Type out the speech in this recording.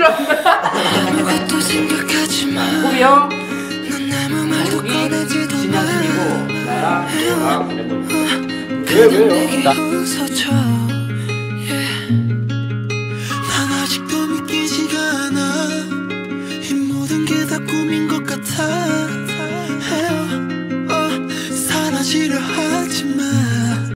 아무것도 생각하지 마. 호비 형, 넌 아무 말도 꺼내지도 마. 진영순이고 나랑 너랑 그냥 내게 웃어줘. 난 아직도 믿기지가 않아. 이 모든 게 다 꿈인 것 같아. 사라지려 하지만